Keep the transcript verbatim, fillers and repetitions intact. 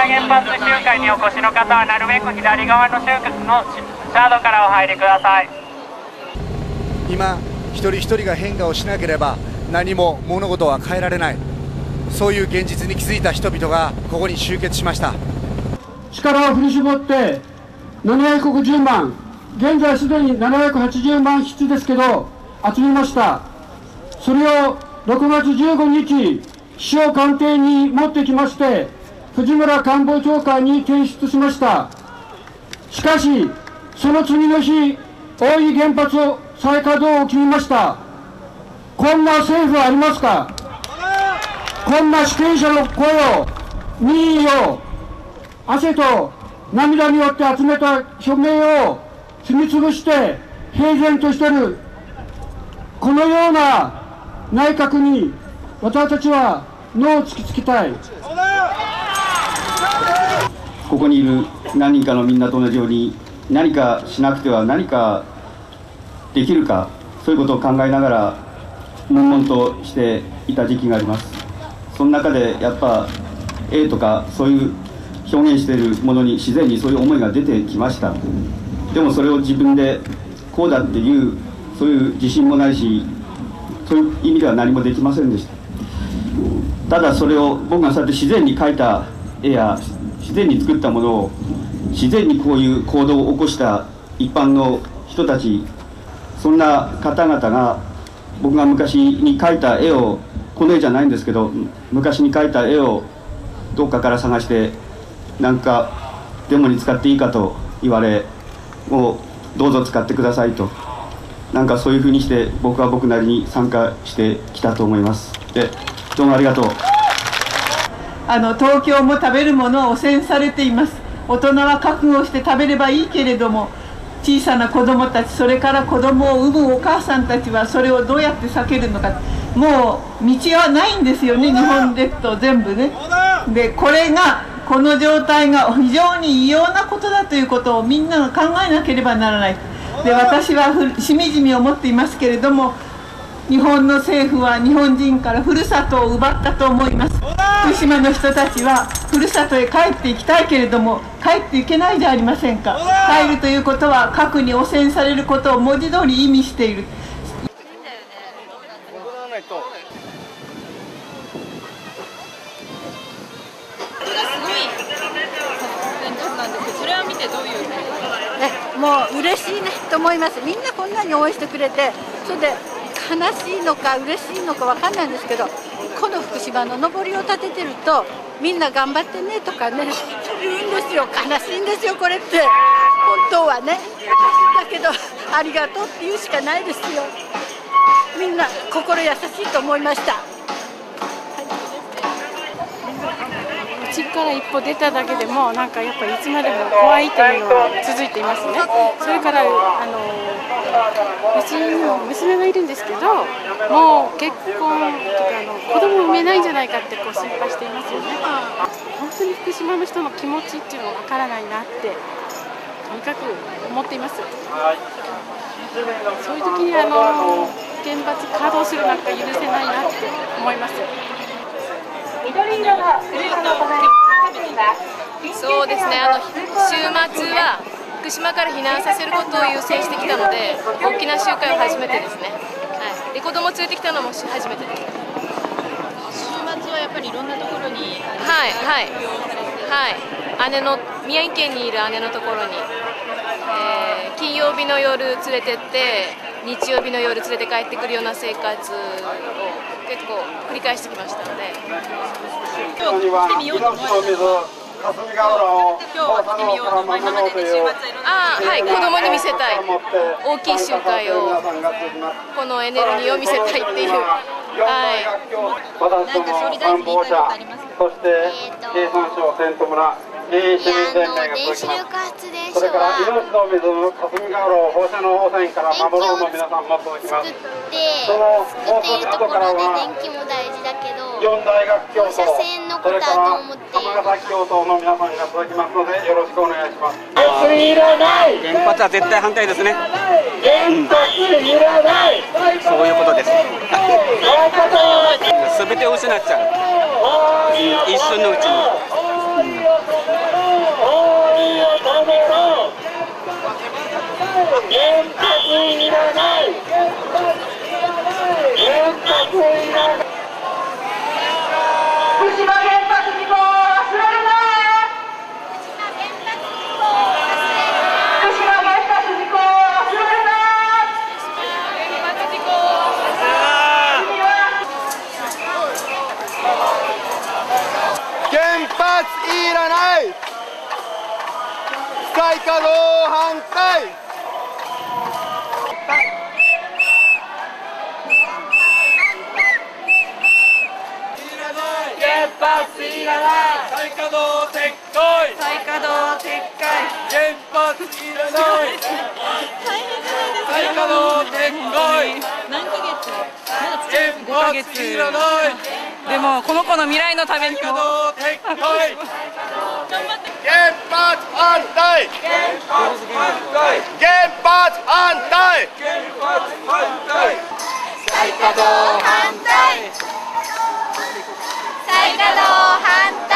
原発集会にお越しの方はなるべく左側の集会のシャードからお入りください。 今一人一人が変化をしなければ何も物事は変えられない、そういう現実に気づいた人々がここに集結しました。 力を振り絞ってななひゃくごじゅうまん、現在すでにななひゃくはちじゅうまんひつですけど集めました。それをろくがつじゅうごにち首相官邸に持ってきまして藤村官房長官に提出しました。しかしその次の日、大飯原発を再稼働を決めました。こんな政府はありますか。こんな主権者の声を、民意を、汗と涙によって集めた署名を踏み潰して平然としている、このような内閣に私たちはノーを突きつけたい。 ここにいる何人かのみんなと同じように、何かしなくては何かできるか、そういうことを考えながら悶々としていた時期があります。その中でやっぱ絵とかそういう表現しているものに自然にそういう思いが出てきました。でもそれを自分でこうだっていうそういう自信もないし、そういう意味では何もできませんでした。ただそれを僕がそうやって自然に描いた絵や自然に作ったものを自然にこういう行動を起こした一般の人たち、そんな方々が僕が昔に描いた絵を、この絵じゃないんですけど昔に描いた絵をどっかから探してなんかデモに使っていいかと言われ、もうどうぞ使ってくださいと、なんかそういうふうにして僕は僕なりに参加してきたと思います。で、どうもありがとう。 あの東京も食べるものは汚染されています。大人は覚悟して食べればいいけれども、小さな子どもたち、それから子どもを産むお母さんたちはそれをどうやって避けるのか。もう道はないんですよね、日本列島全部ね。でこれがこの状態が非常に異様なことだということをみんなが考えなければならない。で私はしみじみ思っていますけれども、日本の政府は日本人からふるさとを奪ったと思います。福島の人たちはふるさとへ帰っていきたいけれども帰っていけないじゃありませんか。帰るということは核に汚染されることを文字通り意味している。 それは見てどういうえもう嬉しいねと思います。みんなこんなに応援してくれて、それで悲しいのか嬉しいのか分かんないんですけど、この福島の上りを立ててるとみんな頑張ってねとかね言うんですよ。悲しいんですよこれって、本当はね。だけどありがとうって言うしかないですよ。みんな心優しいと思いました。 うちから一歩出ただけでもなんかやっぱりいつまでも怖いというのが続いていますね。それからあのうちにも娘がいるんですけど、もう結婚とかあの子供産めないんじゃないかってこう心配していますよね。本当に福島の人の気持ちっていうのがわからないなってとにかく思っています。そういう時にあの原発稼働するなんか許せないなって思います。 そうですね、あの週末は福島から避難させることを優先してきたので、大きな集会は初めてですね。はい、で子供連れてきたのも初めてです。 週末はやっぱりいろんなところにはいはいはい、姉の宮城県にいる姉のところに、えー、金曜日の夜連れてって日曜日の夜連れて帰ってくるような生活を結構繰り返してきましたので。 今日来てみようと思いました。今日は来てみようと思いまして、週末はいろんな。 ああ、はい、子供に見せたい大きい集会を、このエネルギーを見せたいっていう。はい。 なんか総理大臣に言いたいことありますか。 そして経産省セント村市民連盟が続きます。それから命の水霞ヶ浦を放射能汚染から守ろうの皆さんも続きます。そのもう少し後からは四大学教頭、それから浜ヶ崎教頭の皆さんが続きますのでよろしくお願いします。 原発は絶対反対ですね。うん、そういうことです。すべてを失っちゃう、うん、一瞬のうちに。うん再稼働反対。原発いらない。再稼働撤回。再稼働撤回。原発いらない。再稼働撤回。何ヶ月？原発いらない。 でもこの子の未来のためにも。 原発反対。原発反対。原発反対。原発反対。再稼働反対。再稼働反対。